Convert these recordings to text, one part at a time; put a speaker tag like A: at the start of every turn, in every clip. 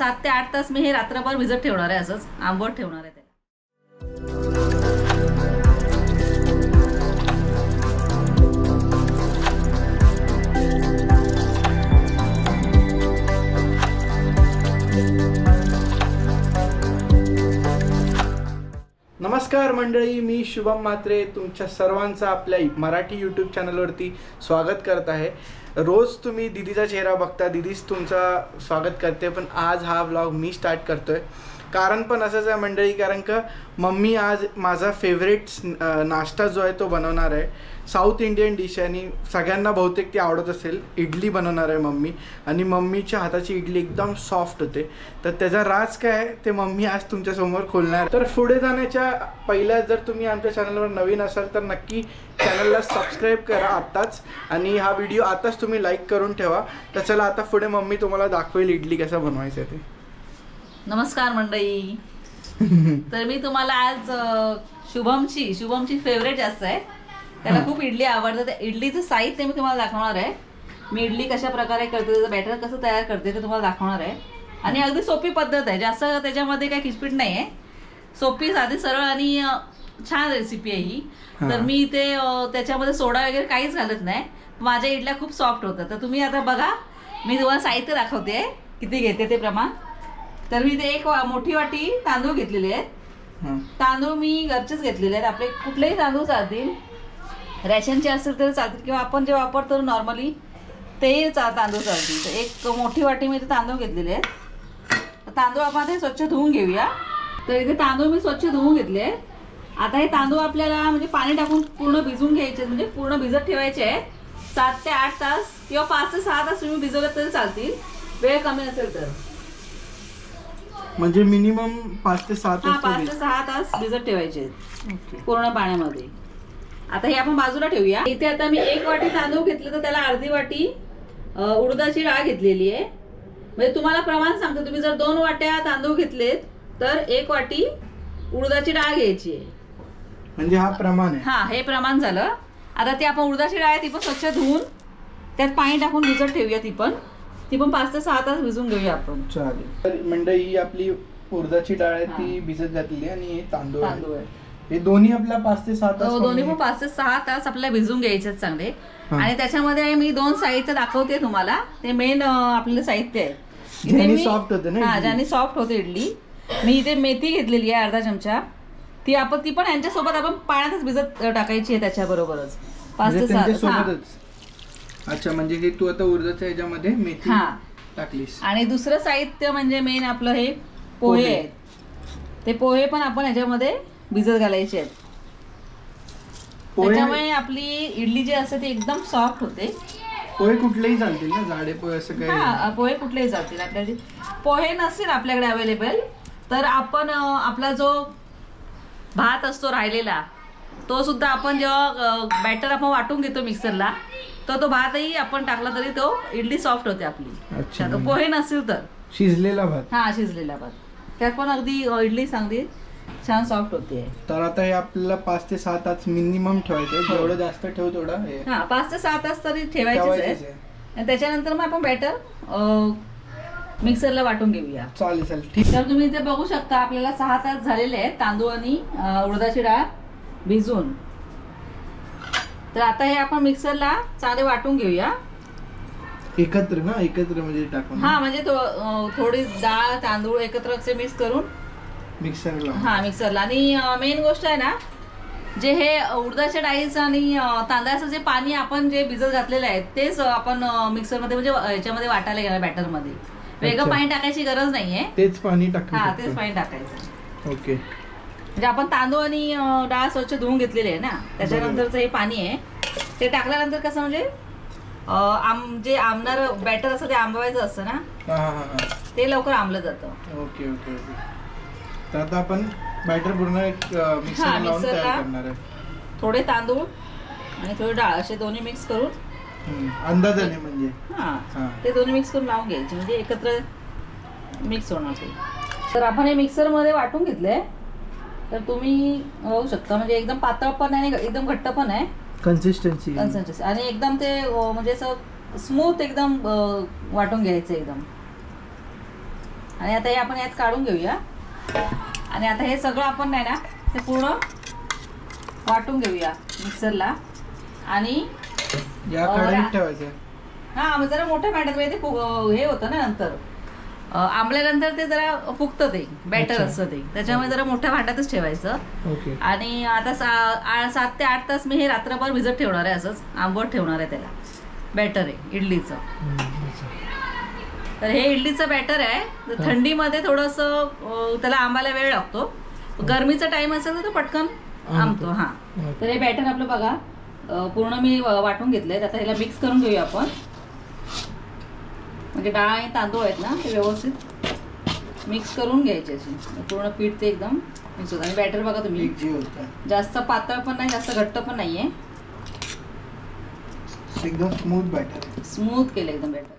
A: 7 ते 8 तास मी हे रात्रभर भिजत ठेवणार आहे, असंच आंबट ठेवणार आहे त्याला.
B: नमस्कार मंडळी, मी शुभम म्हात्रे तुमच्या सर्वांचं आपल्या मराठी यूट्यूब चॅनलवरती स्वागत करत आहे. रोज तुम्ही दीदीचा चेहरा बघता, दीदीच तुमचा स्वागत करते, पण आज हा व्लॉग मी स्टार्ट करतोय. कारण पण असंच आहे मंडळी, कारण का मम्मी आज माझा फेवरेट नाश्ता जो आहे तो बनवणार आहे. साऊथ इंडियन डिश आहे आणि सगळ्यांना बहुतेक ती आवडत असेल. इडली बनवणार आहे मम्मी आणि मम्मीच्या हाताची इडली एकदम सॉफ्ट होते. तर त्याचा राज काय आहे ते मम्मी आज तुमच्यासमोर खोलणार. तर पुढे जाण्याच्या पहिल्या जर तुम्ही आमच्या चॅनलवर नवीन असाल तर नक्की चॅनलला सबस्क्राईब करा आत्ताच, आणि हा व्हिडिओ आताच तुम्ही लाईक करून ठेवा. तर चला आता पुढे मम्मी तुम्हाला दाखवेल इडली कसं बनवायचं ते.
A: नमस्कार मंडळी. तर मी तुम्हाला आज शुभमची फेवरेट जास्त आहे, त्याला खूप इडली आवडतं. त्या इडलीचं साहित्य मी तुम्हाला दाखवणार आहे. मी इडली कशा प्रकारे करते, त्याचं बॅटर कसं तयार करते ते तुम्हाला दाखवणार आहे. आणि अगदी सोपी पद्धत आहे, जास्त त्याच्यामध्ये काही किचपिट नाही आहे. सोपी, साधी, सरळ आणि छान रेसिपी आहे ही. तर मी ते त्याच्यामध्ये सोडा वगैरे काहीच घालत नाही. माझ्या इडल्या खूप सॉफ्ट होतात. तर तुम्ही आता बघा, मी तुम्हाला साहित्य दाखवते किती घेते ते प्रमाण. तर मी ते एक मोठी वाटी तांदूळ घेतलेले आहेत. तांदूळ मी घरचेच घेतलेले आहेत. आपले कुठलेही तांदूळ चालतील, रेशनचे असेल तर चालतील, किंवा आपण जे वापरतो नॉर्मली तेही तांदूळ चालतील. तर एक मोठी वाटी मी तांदूळ घेतलेले आहेत. तांदूळ आपण आता स्वच्छ धुवून घेऊया. तर इथे तांदूळ मी स्वच्छ धुवून घेतले. आता हे तांदूळ आपल्याला म्हणजे पाणी टाकून पूर्ण भिजून घ्यायचे, म्हणजे पूर्ण भिजत ठेवायचे आहे. 7 ते 8 तास किंवा 5 ते 6 तास तुम्ही भिजवलं तरी चालतील, वेळ कमी असेल तर.
B: म्हणजे मिनिमम 5 ते 6 तास.
A: 5 ते 6 तास भिजत ठेवायचे पूर्ण पाण्यामध्ये. आता हे आपण बाजूला ठेवूया. इथे आता मी 1 वाटी तांदूळ घेतले, तर त्याला अर्धी वाटी उडदाची डाळ घेतलेली आहे. म्हणजे तुम्हाला प्रमाण सांगतो, तुम्ही जर 2 वाट्या तांदूळ घेतलेत तर 1 वाटी उडदाची डाळ घ्यायची आहे.
B: म्हणजे हा प्रमाण आहे.
A: हा, हे प्रमाण झालं. आता ती आपण उडदाची डाळ ती पण स्वच्छ धुवून त्यात पाणी टाकून भिजत ठेवूया. ती पण 5 ते 6 तास भिजून घेऊया आपण.
B: चालेल. मंडळी, ही आपली उडदाची डाळ आहे ती भिजत घातली आणि हे तांदूळ आहे. हे दोन्ही आपल्या 5 ते 6 तास.
A: दोन्ही पण 5 ते 6 तास आपल्याला भिजून घ्यायचे चांगले. आणि त्याच्यामध्ये मी 2 साहित्य दाखवते तुम्हाला. ते मेन आपल्याला साहित्य आहे,
B: ज्याने सॉफ्ट होते ना.
A: ज्याने सॉफ्ट होते इडली. मी इथे मेथी घेतलेली आहे अर्धा चमचा. ती पण यांच्यासोबत आपण पाण्यातच भिजत टाकायची आहे त्याच्याबरोबरच 5 ते 6.
B: अच्छा, म्हणजे हे तू आता उडदाच्या ह्याच्यामध्ये मेथी टाकलीस.
A: आणि दुसरं साहित्य म्हणजे मेन आपलं हे पोहे आहेत. ते पोहे पण आपण ह्याच्यामध्ये भिजत घालायचे आहेत. त्याच्यामुळे आपली इडली जी असते ती एकदम सॉफ्ट होते.
B: पोहे कुठलेही चालतील ना, जाडे पोहे असं काही?
A: पोहे कुठलेही चालतील. आपल्याला पोहे नसतील आपल्याकडे अवेलेबल तर आपण आपला जो भात असतो राहिलेला, तो सुद्धा आपण जेव्हा बॅटर आपण वाटून घेतो मिक्सरला, तो भातही आपण टाकला तरी तो इडली सॉफ्ट होते आपली. अच्छा, तो पोहे नसेल तर
B: शिजलेला भात.
A: शिजलेला भात त्यात पण अगदी इडली चांगली छान सॉफ्ट होते.
B: तर आता हे आपल्याला 5 ते 6 तास मिनिमम ठेवायचं. जेवढं जास्त ठेव तेवढं.
A: 5 ते 6 तास तरी ठेवायचेच आहे. त्याच्यानंतर मग आपण बॅटर मिक्सरला वाटून घेऊया.
B: चालेल, ठीक.
A: तर तुम्ही इथे बघू शकता आपल्याला 6 तास झालेले आहेत तांदूळ आणि उडदाची डाळ भिजून. तर आता हे आपण मिक्सरला चांगले वाटून घेऊया
B: एकत्र म्हणजे टाकून.
A: म्हणजे थोडी डाळ तांदूळ एकत्र असे मिक्स करून मिक्सरला. आणि मेन गोष्ट आहे ना, जे हे उडदाच्या डाळीचं आणि तांदळाचं जे पाणी आपण जे भिजत घातलेलं आहे तेच आपण मिक्सरमध्ये म्हणजे ह्याच्यामध्ये वाटायला घेणार. बॅटरमध्ये वेगळं पाणी टाकायची गरज नाहीये.
B: तेच पाणी टाकायचं.
A: तेच पाणी टाकायचं.
B: ओके.
A: म्हणजे आपण तांदूळ आणि डाळ स्वच्छ धुवून घेतलेले आहे ना, त्याच्यानंतरचं हे पाणी आहे. ते टाकल्यानंतर कसं म्हणजे जे आंबणार बॅटर असं ते आंबवायचं असतं ना, ते लवकर आंबलं जातं.
B: ओके. तर आता आपण बॅटर पूर्ण मिक्सरला लावून तयार करणार आहे.
A: थोडे तांदूळ आणि थोडी डाळ असे दोन्ही मिक्स करून
B: अंदाजाने म्हणजे
A: ते दोन्ही मिक्स करून लावून घ्यायचे, म्हणजे एकत्र मिक्स होणार ते. तर आपण हे मिक्सरमध्ये वाटून घेतलंय. तर तुम्ही होऊ शकता, म्हणजे एकदम पातळ पण आहे आणि एकदम घट्ट पण आहे. कन्सिस्टन्सी आणि एकदम ते म्हणजे असं स्मूथ एकदम वाटून घ्यायचं एकदम. आणि आता हे आपण यात काढून घेऊया. आणि आता हे सगळं आपण नाही ना ते पूर्ण वाटून घेऊया मिक्सरला. आणि
B: या कढईत ठेवायचं.
A: हा जरा मोठ्या भांड्यात ते हे होतं ना नंतर आंबल्यानंतर ते जरा फुगतं ते बॅटर असतं ते, त्याच्यामुळे जरा मोठ्या भांड्यातच ठेवायचं.
B: ओके.
A: आणि आता 7 ते 8 तास मी हे रात्रभर भिजत ठेवणार आहे. असंच आंबट ठेवणार आहे. त्याला बॅटर आहे इडलीचं. तर हे इडलीचं बॅटर आहे. थंडीमध्ये थोडंसं त्याला आंबायला वेळ लागतो. गरमीचा टाइम असेल तर तो पटकन आंबतो. हा तर हे बॅटर आपलं बघा पूर्ण मी वाटून घेतलंय. आता ह्याला मिक्स करून घेऊया आपण. म्हणजे डाळ आणि तांदूळ आहेत ना ते व्यवस्थित मिक्स करून घ्यायचे असे पूर्ण पीठ ते एकदम मिक्स होतं. आणि बॅटर बघा तुम्ही जास्त पातळ पण नाही जास्त घट्ट पण नाहीये,
B: एकदम स्मूथ बॅटर.
A: स्मूथ केलं एकदम बॅटर.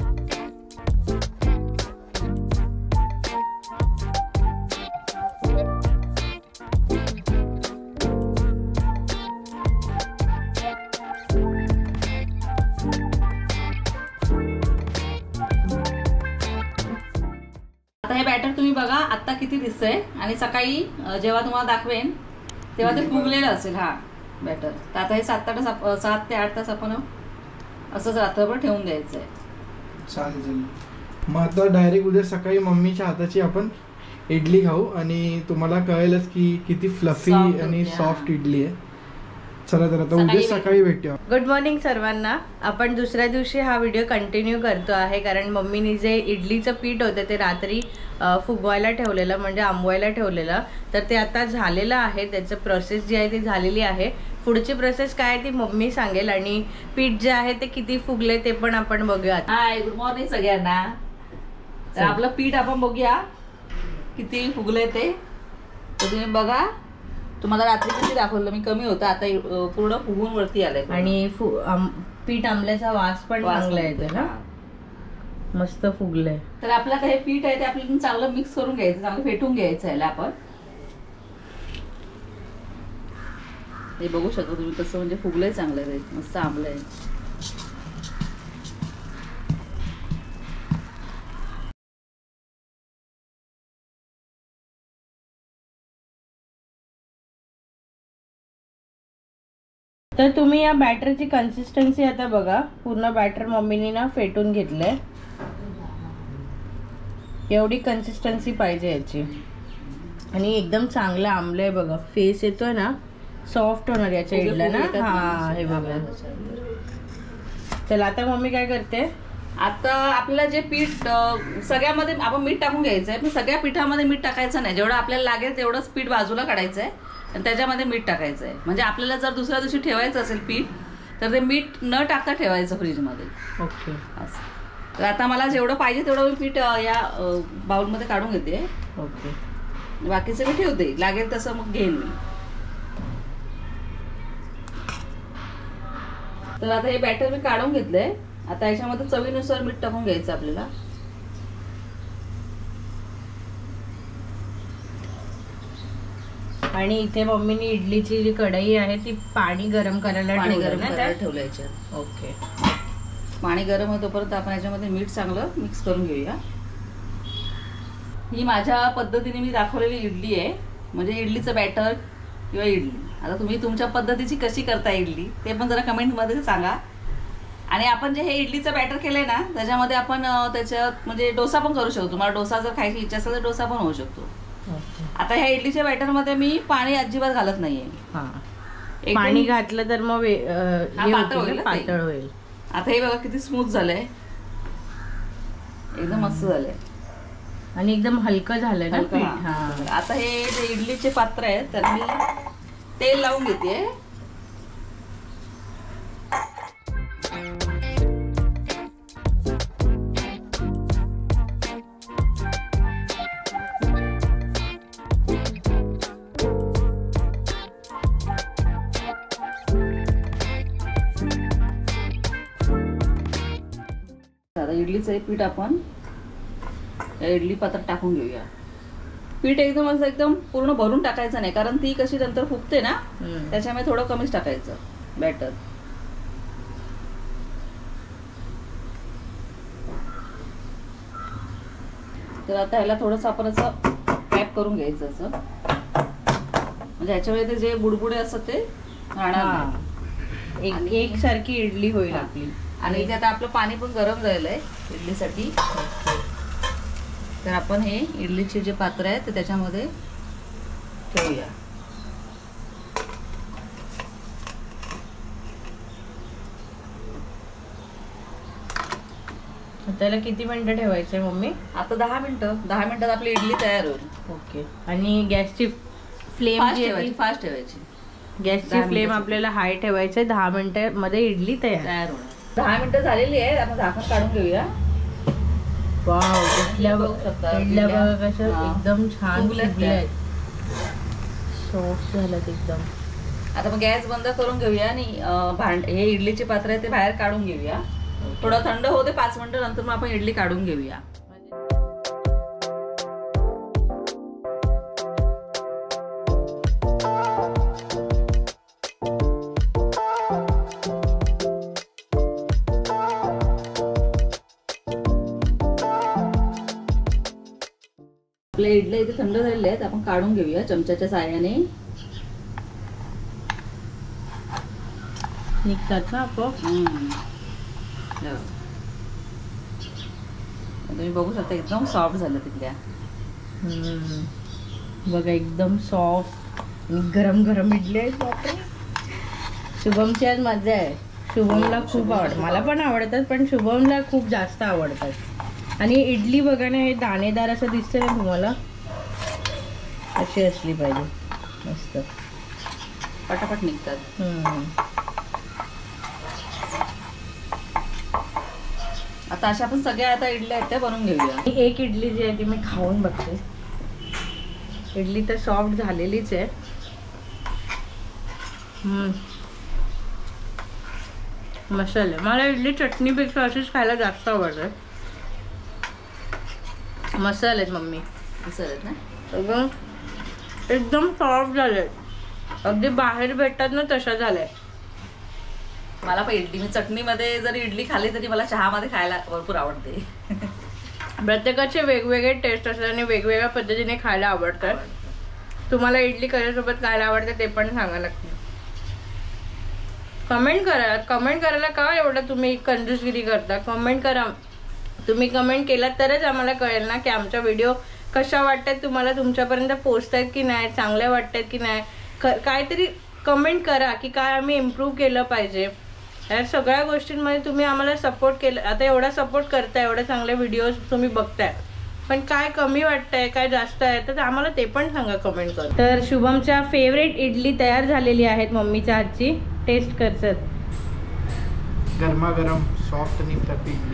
A: हे बॅटर तुम्ही बघा आता किती दिसतंय. आणि सकाळी जेव्हा तुम्हाला दाखवेन तेव्हा ते फुगलेलं असेल. हा बॅटर. तर आता हे 7 ते 8 तास आपण असंच रात्रभर ठेवून द्यायचंय.
B: चालेल. मग आता डायरेक्ट उद्या सकाळी मम्मीच्या हाताची आपण इडली खाऊ आणि तुम्हाला कळेलच की किती फ्लफी आणि सॉफ्ट इडली आहे. चला तर आता उद्या सकाळी भेटूया.
C: गुड मॉर्निंग सर्वांना. आपण दुसऱ्या दिवशी हा व्हिडिओ कंटिन्यू करतो आहे कारण मम्मीने जे इडलीचं पीठ होतं ते रात्री फुगवायला ठेवलेलं म्हणजे आंबवायला ठेवलेलं. तर ते आता झालेलं आहे. त्याचं प्रोसेस जी आहे ती झालेली आहे. पुढची प्रोसेस काय ती मम्मी सांगेल. आणि पीठ जे आहे ते किती फुगले ते पण आपण बघूया.
A: हाय गुड मॉर्निंग सगळ्यांना. तर आपलं पीठ आपण बघूया किती फुगले ते. तर तुम्ही बघा. तुम्हाला रात्री किती दाखवलं मी कमी होतं आता पूर्ण फुगून वरती आलंय. आणि
C: पीठ आंबल्याचा वास पण चांगला येतो ना. मस्त फुगलंय.
A: तर आपलं आता हे पीठ आहे ते आपल्याला चांगलं मिक्स करून घ्यायचं, चांगलं फेटून घ्यायचं याला आपण. हे बघू शकता तुम्ही कसं म्हणजे फुगलंय चांगलं ते मस्त आंबलंय.
C: तर तुम्ही या बॅटरची कन्सिस्टन्सी आता बघा. पूर्ण बॅटर मम्मीने ना फेटून घेतलंय. एवढी कन्सिस्टन्सी पाहिजे याची. आणि एकदम चांगलं आंबलंय बघा. फेस येतोय ना सॉफ्ट होणार याच्या इडल्या ना. हा हे बघा. चला आता मम्मी काय करते.
A: आता आपल्याला जे पीठ सगळ्यामध्ये आपण मीठ टाकून घ्यायचंय. पण सगळ्या पिठामध्ये मीठ टाकायचं नाही. जेवढं आपल्याला लागेल तेवढंच पीठ बाजूला काढायचंय आणि त्याच्यामध्ये मीठ टाकायचंय. म्हणजे आपल्याला जर दुसऱ्या दिवशी ठेवायचं असेल पीठ तर ते मीठ न टाकता ठेवायचं फ्रीजमध्ये.
C: ओके.
A: असं. तर आता मला जेवढं पाहिजे तेवढं मी पीठ या बाउलमध्ये काढून घेते.
C: ओके.
A: बाकीचं मी ठेवते. लागेल तसं मग घेईन मी. तर आता हे बॅटर मी काढून घेतलंय. आता याच्यामध्ये चवीनुसार मीठ टाकून घ्यायचं आपल्याला.
C: आणि इथे मम्मीने इडलीची जी कढई आहे ती पाणी गरम करायला
A: ठेवलंय.
C: ओके.
A: पाणी गरम होतं तोपर्यंत आपण याच्यामध्ये मीठ चांगलं मिक्स करून घेऊया. ही माझ्या पद्धतीने मी दाखवलेली इडली आहे. म्हणजे इडलीचं बॅटर किंवा इडली. आता तुम्ही तुमच्या पद्धतीची कशी करता इडली ते पण जरा कमेंटमध्ये सांगा. आणि आपण जे हे इडलीचं बॅटर केलंय ना त्याच्यामध्ये आपण त्याच्यात म्हणजे डोसा पण करू शकतो. तुम्हाला डोसा जर खायची इच्छा असेल तर डोसा पण होऊ शकतो. आता ह्या इडलीच्या बॅटर मध्ये मी पाणी अजिबात घालत नाहीये.
C: पाणी घातलं तर मग पातळ होईल.
A: आता हे बघा किती स्मूथ झालंय. एकदम मस्त झालंय.
C: आणि एकदम हलकं झालंय ना पीठ.
A: आता हे जे इडलीचे पात्र आहे तर मी तेल लावून घेते. इडलीचं पीठ आपण इडली पात्रात टाकून घेऊया. पीठ एकदम असं एकदम पूर्ण भरून टाकायचं नाही कारण ती कशी नंतर फुगते ना त्याच्यामुळे थोडं कमीच टाकायचं बॅटर. तर आता ह्याला थोडंसं आपण असं टॅप करून घ्यायचं असं, म्हणजे ह्याच्यामुळे ते जे बुडबुडे असतात ते राहणार नाही.
C: एक सारखी इडली होईल आपली.
A: आणि इथे आता आपलं पाणी पण गरम झालेलं आहे इडलीसाठी. तर आपण हे इडलीचे जे पात्र आहे ते त्याच्यामध्ये ठेवूया.
C: त्याला किती मिनिटं ठेवायचंय मम्मी?
A: आता 10 मिनिटं. 10 मिनिटात आपली इडली तयार होईल.
C: ओके. आणि गॅसची फ्लेम
A: फास्ट ठेवायची.
C: गॅसची फ्लेम आपल्याला हाय ठेवायचं. 10 मिनिटांमध्ये इडली तयार
A: होणार. 10 मिनिटं झालेली आहे. आपण झाकण काढून घेऊया.
C: वाव, इडल्या बघा कशा एकदम छान फुगल्यात, सॉफ्ट झाल्यात एकदम.
A: आता मग गॅस बंद करून घेऊया आणि हे इडलीचे पात्र आहे ते बाहेर काढून घेऊया. थोडं थंड होते 5 मिनिटं, नंतर मग आपण इडली काढून घेऊया. आपल्या इडल्या इथे थंड झालेल्या आहेत. आपण काढून घेऊया चमच्याच्या साहाय्याने.
C: निघतात ना आपण.
A: तुम्ही बघू शकता एकदम सॉफ्ट झालं तिथल्या.
C: बघा एकदम सॉफ्ट आणि गरम गरम इडली आहेत. शुभमची आज मजा आहे. शुभमला खूप मला पण आवडतात, पण शुभमला खूप जास्त आवडतात. आणि इडली बघा ना, हे दाणेदार असं दिसतं ना तुम्हाला, अशी असली पाहिजे. मस्त
A: पटापट निघतात. आता अशा आपण सगळ्या आता इडल्या आहेत त्या बनवून घेऊया.
C: एक इडली जी आहे ती मी खाऊन बघते. इडली तर सॉफ्ट झालेलीच आहे. मसाले मला इडली चटणीपेक्षा अशीच खायला जास्त आवडते. मसाले आहेत मम्मी,
A: मसाले आहेत ना
C: एकदम सॉफ्ट झाले. अगदी बाहेर भेटतात ना तशा झालंय.
A: मला पण इडली, मी चटणीमध्ये जरी इडली खाल्ली तरी मला चहामध्ये खायला भरपूर आवडते.
C: प्रत्येकाचे वेगवेगळे टेस्ट असतात आणि वेगवेगळ्या पद्धतीने खायला आवडतात. तुम्हाला इडली कशासोबत खायला आवडते ते पण सांगा नक्की. कमेंट करा. कमेंट करायला का एवढं तुम्ही कंजूसगिरी करता? कमेंट करा. तुम्ही कमेंट केलात तरच आम्हाला कळेल ना की आमच्या व्हिडिओ कशा वाटतात तुम्हाला, तुमच्यापर्यंत पोहोचतात की नाही, चांगल्या वाटतात की नाही. काहीतरी कमेंट करा की काय आम्ही इम्प्रूव्ह केलं पाहिजे. या सगळ्या गोष्टींमध्ये तुम्ही आम्हाला सपोर्ट केलं. आता एवढा सपोर्ट करताय, एवढे चांगले व्हिडिओज तुम्ही बघताय, पण काय कमी वाटतंय, काय जास्त आहे, तर आम्हाला ते पण सांगा कमेंट करून. तर शुभमच्या फेवरेट इडली तयार झालेली आहेत मम्मीच्या हातची. टेस्ट करतात.
B: गरमागरम सॉफ्ट आणि फ्लफी इडली.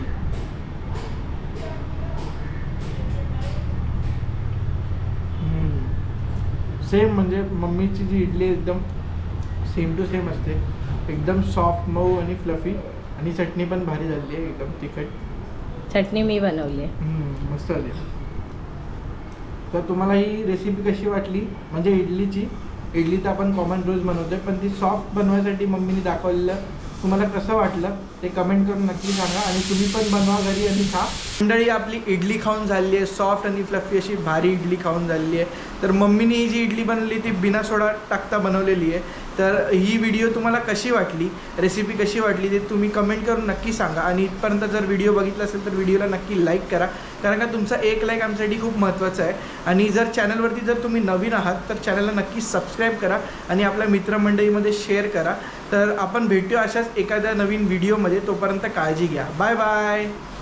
B: सेम म्हणजे मम्मीची जी इडली एकदम सेम टू सेम असते. एकदम सॉफ्ट मऊ आणि फ्लफी. आणि चटणी पण भारी झाली आहे, एकदम तिखट
C: चटणी मी बनवली आहे.
B: मस्त झाली. तर तुम्हाला ही रेसिपी कशी वाटली? म्हणजे इडली तर आपण कॉमन रोज बनवतोय, पण ती सॉफ्ट बनवायसाठी मम्मीने दाखवलेलं तुम्हाला कसं वाटलं ते कमेंट करून नक्की सांगा. आणि तुम्ही पण बनवा घरी आणि खा. मंडळी आपली इडली खाऊन झाली आहे, सॉफ्ट आणि फ्लफी अशी भारी इडली खाऊन झालेली आहे. तर मम्मीने ही जी इडली बनवली ती बिना सोडा टाकता बनवलेली आहे. तर ही व्हिडिओ तुम्हाला कशी वाटली, रेसिपी कशी वाटली ते तुम्ही कमेंट करून नक्की सांगा. आणि इथपर्यंत जर व्हिडिओ बघितला असेल तर व्हिडिओला नक्की लाईक करा, कारण का तुमचा एक लाईक आमच्यासाठी खूप महत्त्वाचं आहे. आणि जर चॅनलवरती जर तुम्ही नवीन आहात तर चॅनलला नक्की सबस्क्राईब करा आणि आपल्या मित्रमंडळीमध्ये शेअर करा. तर आपण भेटूया अशाच एखाद्या नवीन व्हिडिओमध्ये. तोपर्यंत काळजी घ्या. Bye bye.